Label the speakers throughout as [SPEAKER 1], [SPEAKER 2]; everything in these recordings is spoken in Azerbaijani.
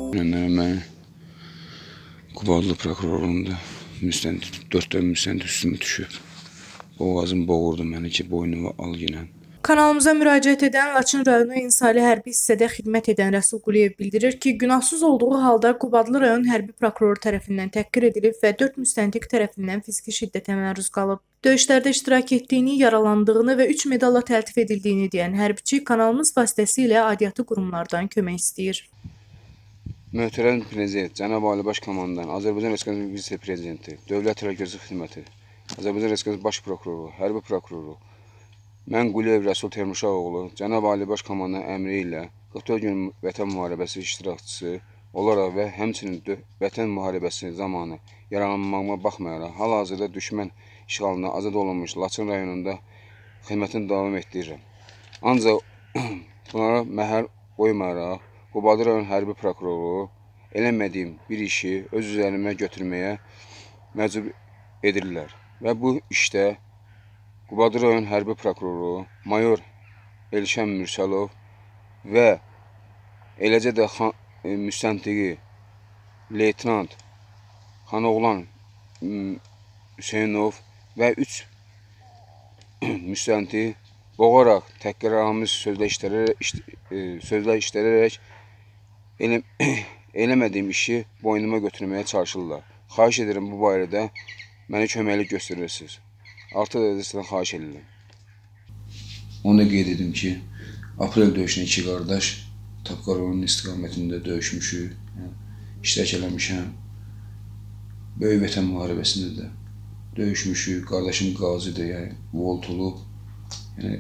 [SPEAKER 1] Mən Qubadlı prokurorluğunda 4 müstənd üstümü düşüb. Boğazım boğurdu məni ki, boynumu al yenə.
[SPEAKER 2] Kanalımıza müraciət edən Laçın rayonu İnsali hərbi hissədə xidmət edən Rəsul Quliyev bildirir ki, günahsız olduğu halda Qubadlı rayon hərbi prokuroru tərəfindən təhqir edilib və 4 müstəntiq tərəfindən fiziki şiddətə məruz qalıb. Döyüşlərdə iştirak etdiyini, yaralandığını və 3 medalla təltif edildiyini deyən hərbiçi kanalımız vasitəsilə aidiyyatı qurumlardan kömək istəyir.
[SPEAKER 1] Möhtərəm Prezident, Cənab Ali Baş Komandan, Azərbaycan Respublikası Vitse-Prezidenti, Dövlət Təhlükəsizlik Xidməti, Azərbaycan Respublikası Baş Prokuroru, Hərbi Prokuroru, mən Quliyev Rəsul Termişahoğlu, Cənab Ali Baş Komandan əmri ilə 44 gün Vətən müharibəsi iştirakçısı olaraq və həmçinin Vətən müharibəsi zamanı yaralanmağıma baxmayaraq, hal-hazırda düşmən işğalına azad olunmuş Laçın rayonunda xidmətini davam etdirirəm. Ancaq bunlara məhəl qoymayaraq, Qubadlı rayon hərbi prokuroru eləmədiyim bir işi öz üzərimə götürməyə məcbur edirlər. Və bu işdə Qubadlı rayon hərbi prokuroru mayor Elşən Mürsəlov və eləcə də müstəntiqi leytenant Xanoğlan Hüseynov və 3 müstəntiq boğaraq, təhqiramiz sözlər işlədərək eləmədiyim işi boynuma götürməyə çalışırlar. Xahiş edirəm bu barədə mənə köməklik göstərirsiniz. Artıq da sizdən xahiş edirəm. Onu da qeyd edim ki, aprel döyüşünə 2 qardaş Tapqarovun istiqamətində döyüşmüşük, iştirak eləmişəm. Böyük Vətən müharibəsində də döyüşmüşük. Qardaşım qazidir, yəni volt olub, yəni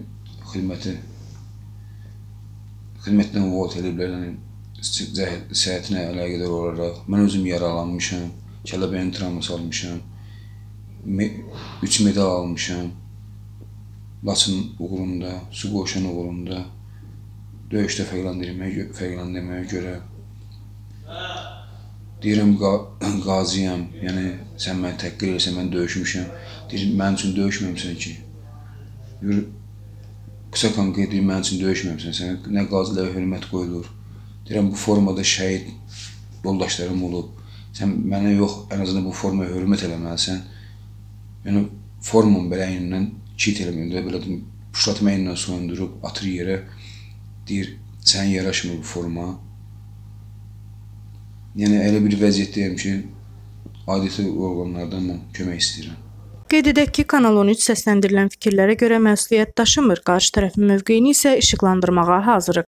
[SPEAKER 1] xidmətdən volt ediblər, yəni səhhətinə əlaqədar olaraq. Mən özüm yaralanmışam, kəlləbəyin travması almışam, 3 medal almışam. Laçın uğrunda, su qoşan uğrunda, döyüşdə fərqləndirməyə görə. Deyirəm, qaziyəm, yəni sən məni təhqir edirsən, mən döyüşmüşəm. Deyirəm, mənim üçün döyüşməmsən ki. Qısa qeyd edir, mənim üçün döyüşməmsən, sənə nə qazilərə hörmət qoyulur. Deyirəm, bu formada şəhid yoldaşlarım olub. Sən mənə yox, ən azından bu formaya hörmət eləməlisən. Yəni, formun belə əynindən çit eləməyində, belə puşlatma əynindən soyundurub, atır yerə. Deyir, sən yaraşmır bu forma. Yəni, elə bir vəziyyətdəyəm ki, aidiyyatı orqanlardan mən kömək istəyirəm.
[SPEAKER 2] Qeyd edək ki, Kanal 13 səsləndirilən fikirlərə görə məsuliyyət daşımır, qarşı tərəfin mövqeyini isə işıqlandırmağa hazırıq.